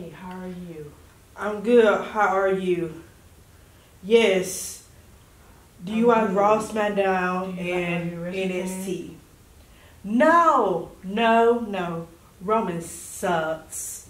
How are you? I'm good. How are you? Yes. Do you watch Raw, SmackDown, and NXT? No. Roman sucks.